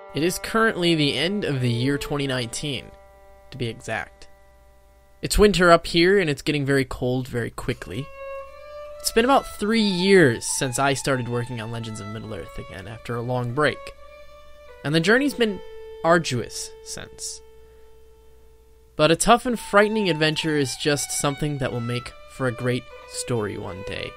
It is currently the end of the year 2019, to be exact. It's winter up here, and it's getting very cold very quickly. It's been about 3 years since I started working on Legends of Middle-earth again after a long break, and the journey's been arduous since. But a tough and frightening adventure is just something that will make for a great story one day.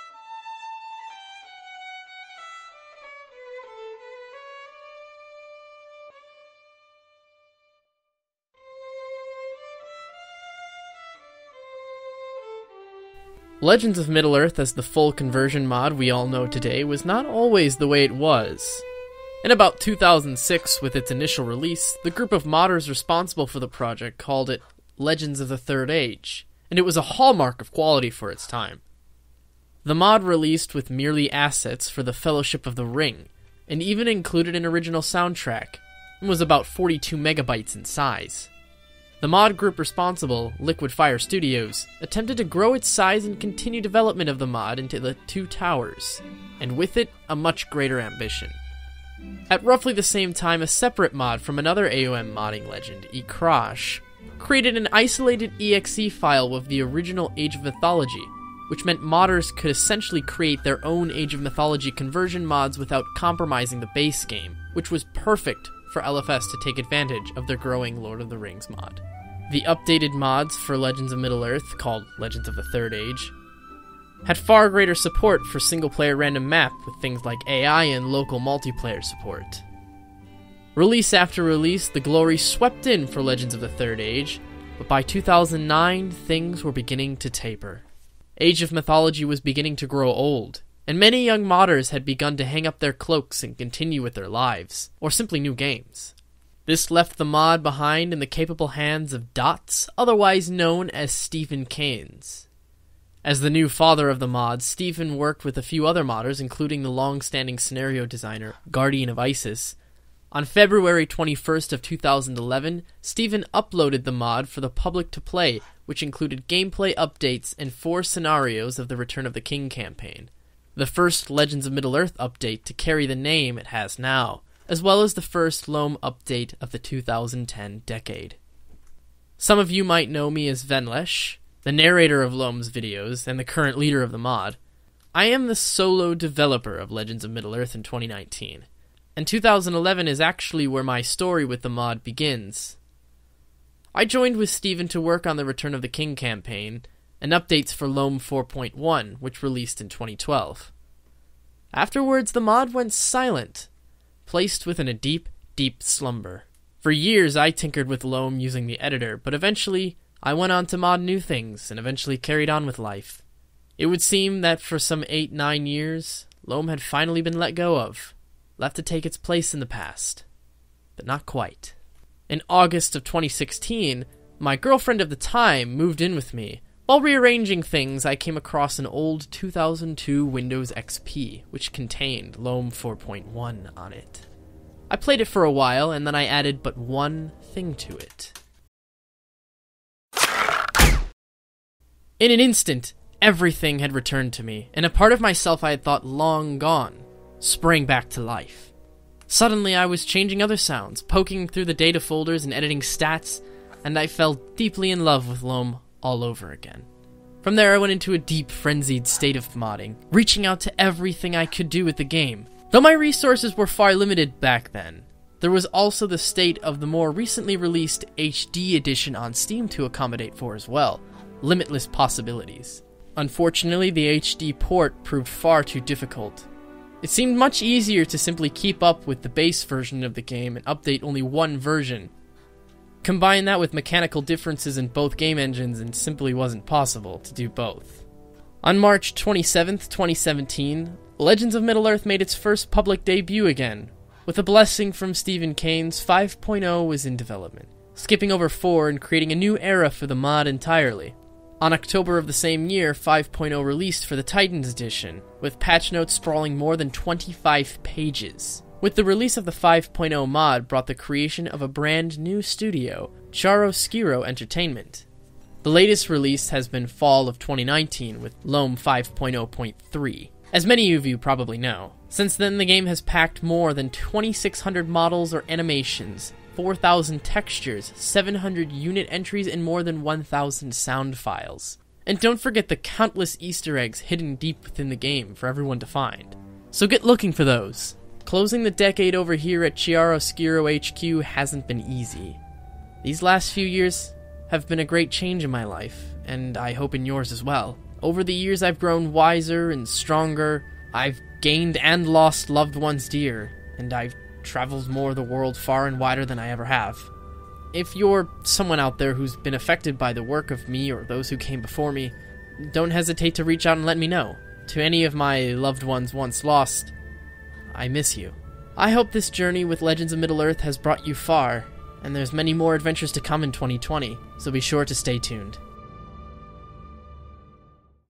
Legends of Middle-earth as the full conversion mod we all know today was not always the way it was. In about 2006, with its initial release, the group of modders responsible for the project called it Legends of the Third Age, and it was a hallmark of quality for its time. The mod released with merely assets for the Fellowship of the Ring, and even included an original soundtrack, and was about 42 megabytes in size. The mod group responsible, Liquid Fire Studios, attempted to grow its size and continue development of the mod into the Two Towers, and with it, a much greater ambition. At roughly the same time, a separate mod from another AOM modding legend, eCrosh, created an isolated exe file with the original Age of Mythology, which meant modders could essentially create their own Age of Mythology conversion mods without compromising the base game, which was perfect for LFS to take advantage of their growing Lord of the Rings mod. The updated mods for Legends of Middle-earth, called Legends of the Third Age, had far greater support for single-player random map with things like AI and local multiplayer support. Release after release, the glory swept in for Legends of the Third Age, but by 2009, things were beginning to taper. Age of Mythology was beginning to grow old, and many young modders had begun to hang up their cloaks and continue with their lives, or simply new games. This left the mod behind in the capable hands of Dots, otherwise known as Stephen Keynes. As the new father of the mod, Stephen worked with a few other modders, including the long-standing scenario designer, Guardian of Isis. On February 21st of 2011, Stephen uploaded the mod for the public to play, which included gameplay updates and 4 scenarios of the Return of the King campaign, the first Legends of Middle-earth update to carry the name it has now, as well as the first LOME update of the 2010 decade. Some of you might know me as Venlesh, the narrator of LOME's videos and the current leader of the mod. I am the solo developer of Legends of Middle-earth in 2019, and 2011 is actually where my story with the mod begins. I joined with Stephen to work on the Return of the King campaign and updates for LOME 4.1, which released in 2012. Afterwards, the mod went silent, placed within a deep, deep slumber. For years, I tinkered with LOME using the editor, but eventually, I went on to mod new things, and eventually carried on with life. It would seem that for some 8-9 years, LOME had finally been let go of, left to take its place in the past. But not quite. In August of 2016, my girlfriend of the time moved in with me. While rearranging things, I came across an old 2002 Windows XP, which contained LOME 4.1 on it. I played it for a while, and then I added but one thing to it. In an instant, everything had returned to me, and a part of myself I had thought long gone sprang back to life. Suddenly, I was changing other sounds, poking through the data folders and editing stats, and I fell deeply in love with LOME all over again. From there, I went into a deep, frenzied state of modding, reaching out to everything I could do with the game. Though my resources were far limited back then, there was also the state of the more recently released HD edition on Steam to accommodate for as well. Limitless possibilities. Unfortunately, the HD port proved far too difficult. It seemed much easier to simply keep up with the base version of the game and update only one version. Combine that with mechanical differences in both game engines and it simply wasn't possible to do both. On March 27th, 2017, Legends of Middle-earth made its first public debut again. With a blessing from Stephen Keynes, 5.0 was in development, skipping over 4 and creating a new era for the mod entirely. On October of the same year, 5.0 released for the Titans edition, with patch notes sprawling more than 25 pages. With the release of the 5.0 mod brought the creation of a brand new studio, Chiaroscuro Entertainment. The latest release has been fall of 2019 with LOME 5.0.3. As many of you probably know, since then the game has packed more than 2,600 models or animations, 4,000 textures, 700 unit entries, and more than 1,000 sound files. And don't forget the countless Easter eggs hidden deep within the game for everyone to find. So get looking for those. Closing the decade over here at Chiaroscuro HQ hasn't been easy. These last few years have been a great change in my life, and I hope in yours as well. Over the years I've grown wiser and stronger, I've gained and lost loved ones dear, and I've traveled more the world far and wider than I ever have. If you're someone out there who's been affected by the work of me or those who came before me, don't hesitate to reach out and let me know. To any of my loved ones once lost, I miss you. I hope this journey with Legends of Middle-earth has brought you far, and there's many more adventures to come in 2020, so be sure to stay tuned.